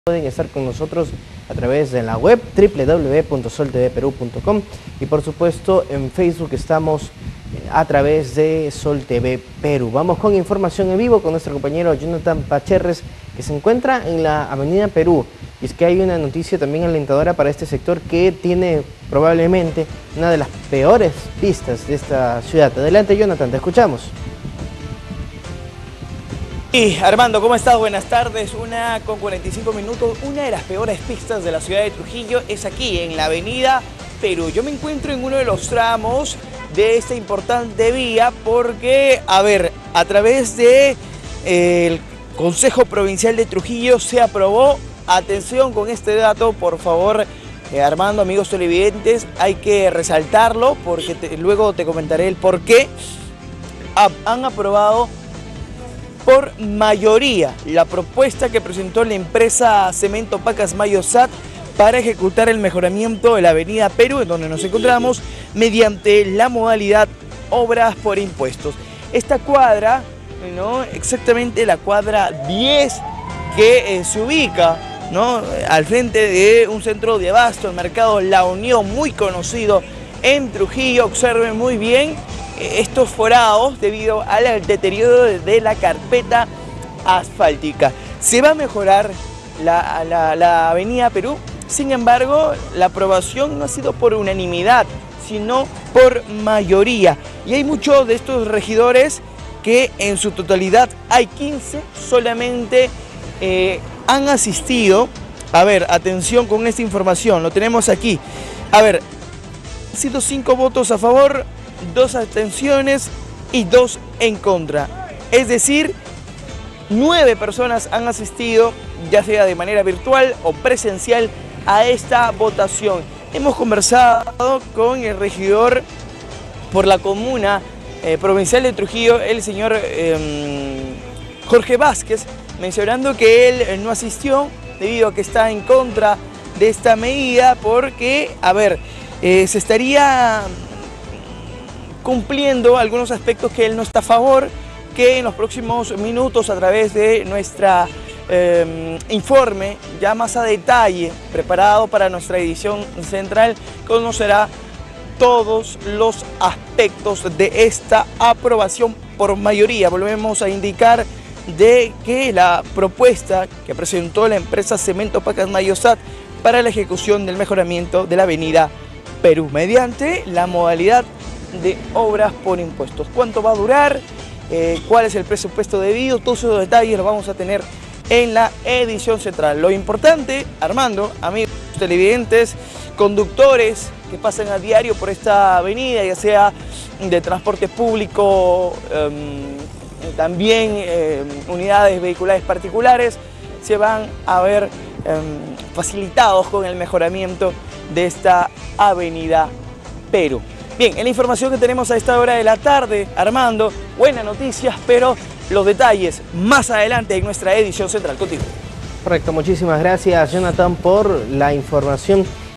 Pueden estar con nosotros a través de la web www.soltvperú.com y por supuesto en Facebook estamos a través de Sol TV Perú. Vamos con información en vivo con nuestro compañero Jonathan Pacherres, que se encuentra en la Avenida Perú. Y es que hay una noticia también alentadora para este sector que tiene probablemente una de las peores pistas de esta ciudad. Adelante, Jonathan, te escuchamos. Y Armando, ¿cómo estás? Buenas tardes. 1:45. Una de las peores pistas de la ciudad de Trujillo es aquí, en la Avenida Perú. Yo me encuentro en uno de los tramos de esta importante vía porque, a través de el Consejo Provincial de Trujillo se aprobó, atención con este dato, por favor, Armando, amigos televidentes, hay que resaltarlo porque luego te comentaré el por qué. Han aprobado por mayoría la propuesta que presentó la empresa Cemento Pacasmayo SAT para ejecutar el mejoramiento de la Avenida Perú, en donde nos encontramos, mediante la modalidad obras por impuestos. Esta cuadra, ¿no?, exactamente la cuadra 10, que se ubica, ¿no?, al frente de un centro de abasto, el mercado La Unión, muy conocido en Trujillo. Observen muy bien estos forados debido al deterioro de la carpeta asfáltica. Se va a mejorar la Avenida Perú. Sin embargo, la aprobación no ha sido por unanimidad, sino por mayoría. Y hay muchos de estos regidores que en su totalidad, hay 15, solamente han asistido. Atención con esta información, lo tenemos aquí. Han sido 5 votos a favor, 2 abstenciones y 2 en contra. Es decir, 9 personas han asistido, ya sea de manera virtual o presencial, a esta votación. Hemos conversado con el regidor por la comuna provincial de Trujillo, el señor Jorge Vázquez, mencionando que él no asistió debido a que está en contra de esta medida porque, se estaría cumpliendo algunos aspectos que él no está a favor, que en los próximos minutos, a través de nuestra informe ya más a detalle preparado para nuestra edición central, conocerá todos los aspectos de esta aprobación por mayoría. Volvemos a indicar de que la propuesta que presentó la empresa Cemento Pacasmayo SAT para la ejecución del mejoramiento de la Avenida Perú mediante la modalidad de obras por impuestos. ¿Cuánto va a durar? ¿Cuál es el presupuesto debido? Todos esos detalles los vamos a tener en la edición central. Lo importante, Armando, amigos televidentes, conductores que pasan a diario por esta avenida, ya sea de transporte público, también unidades vehiculares particulares, se van a ver facilitados con el mejoramiento de esta Avenida Perú. Bien, en la información que tenemos a esta hora de la tarde, Armando, buenas noticias, pero los detalles más adelante en nuestra edición central. Contigo. Correcto, muchísimas gracias, Jonathan, por la información.